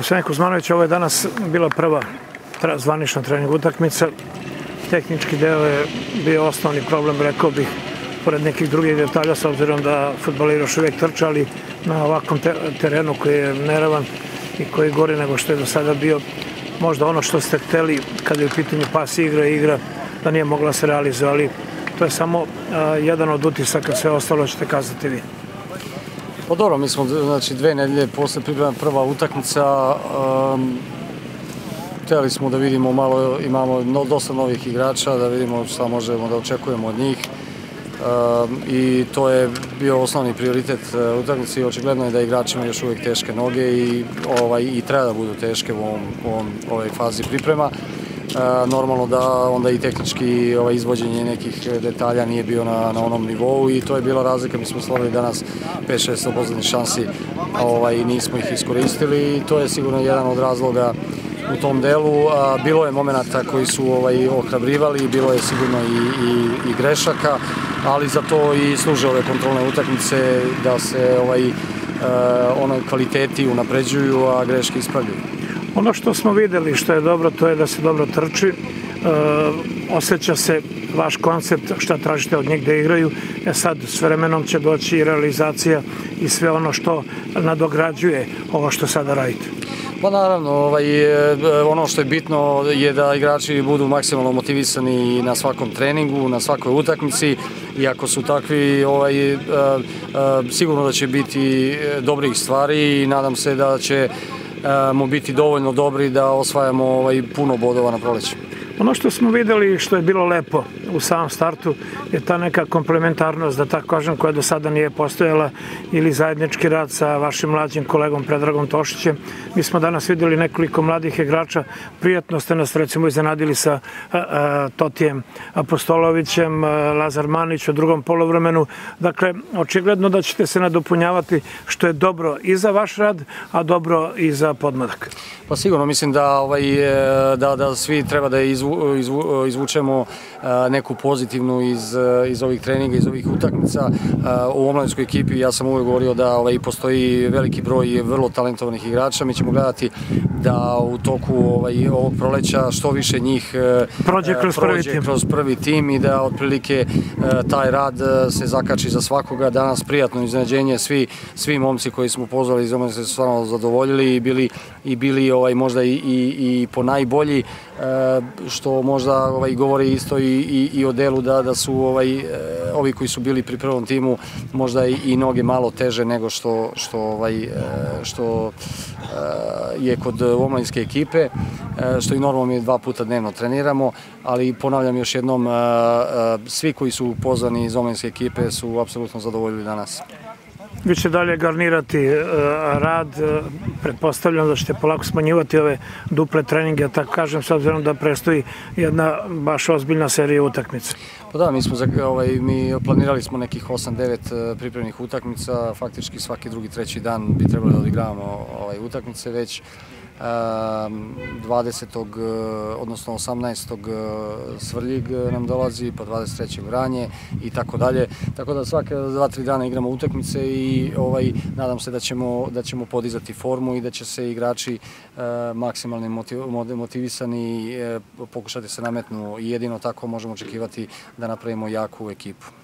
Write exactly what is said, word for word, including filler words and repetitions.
Gospodine Kuzmanović, ovo je danas bila prva zvanična trening utakmica. Tehnički deo je bio osnovni problem, rekao bih, pored nekih drugih detalja, s obzirom da fudbaleri još uvijek trče, ali na ovakvom terenu koji je neravan i koji gori nego što je do sada bio, možda ono što ste hteli kada je u pitanju pas igra i igra, da nije mogla se realizovati, ali to je samo jedan od utisaka, sve ostalo ćete kazati vi. Pa dobro, mi smo znači, dve nedelje posle priprema prva utakmica, um, hteli smo da vidimo malo, imamo no, dosta novih igrača, da vidimo šta možemo da očekujemo od njih. Um, I to je bio osnovni prioritet uh, utakmice i očigledno je da igrači imaju još uvijek teške noge i, ovaj, i treba da budu teške u ovom, u ovom ovoj fazi priprema. Uh, normalno da onda i tehnički ovaj, izvođenje nekih detalja nije bio na, na onom nivou i to je bila razlika. Mi smo stvorili danas pet šest poslednjih šansi, ovaj, i nismo ih iskoristili i to je sigurno jedan od razloga u tom delu. A, bilo je momenata koji su ovaj, ohrabrivali, bilo je sigurno i, i, i grešaka, ali za to i služe ove kontrolne utakmice da se ovaj, uh, ono kvaliteti unapređuju, a greške ispravljaju. Ono što smo videli što je dobro, to je da se dobro trči, e, osjeća se vaš koncept šta tražite od njih da igraju, e sad s vremenom će doći i realizacija i sve ono što nadograđuje ovo što sada radite. Pa naravno, ovaj, ono što je bitno je da igrači budu maksimalno motivisani na svakom treningu, na svakoj utakmici i ako su takvi, ovaj, sigurno da će biti dobrih stvari i nadam se da će mu biti dovoljno dobri da osvajamo ovaj, puno bodova na proleće. Ono što smo videli što je bilo lepo u samom startu je ta neka komplementarnost, da tako kažem, koja do sada nije postojala, ili zajednički rad sa vašim mlađim kolegom Predragom Tošićem. Mi smo danas videli nekoliko mladih igrača, prijatno ste nas recimo iznenadili sa a, a, Totijem Apostolovićem, a, Lazar Manić u drugom poluvremenu. Dakle, očigledno da ćete se nadopunjavati, što je dobro i za vaš rad, a dobro i za podmladak. Pa sigurno, mislim da, ovaj, da, da svi treba da izvu, izvu, izvučemo neku pozitivnu iz, iz ovih treninga, iz ovih utakmica. U omladinskoj ekipi ja sam uvijek govorio da ovaj, postoji veliki broj vrlo talentovanih igrača. Mi ćemo gledati da u toku ovaj, ovog proleća što više njih prođe kroz, prođe prvi, tim. kroz prvi tim i da otprilike taj rad se zakači za svakoga. Danas prijatno iznenađenje, svi, svi momci koji smo pozvali iz omladinske su stvarno zadovoljili i bili, i bili ovaj, možda i, i, i po najbolji, što možda ovaj, govori isto i, i, i o delu da, da su ovaj, ovi koji su bili pri prvom timu možda i, i noge malo teže nego što, što, ovaj, što je kod omladinske ekipe, što i normalno mi dva puta dnevno treniramo, ali ponavljam još jednom, svi koji su pozvani iz omladinske ekipe su apsolutno zadovoljili danas. Vi ćete dalje garnirati rad, pretpostavljam da ćete polako smanjivati ove duple treninge, tako kažem, s obzirom da prestoji jedna baš ozbiljna serija utakmica. Pa da, mi smo ovaj, mi planirali smo nekih osam devet pripremnih utakmica, faktički svaki drugi, treći dan bi trebali da odigravamo ovaj, utakmice već. dvadesetog odnosno osamnaestog Svrljig nam dolazi, pa dvadeset trećeg Vranje i tako dalje. Tako da svake dva tri dana igramo utakmice i ovaj, nadam se da ćemo, da ćemo podizati formu i da će se igrači eh, maksimalno motiv, motivisani eh, pokušati se nametnu i jedino tako možemo očekivati da napravimo jaku ekipu.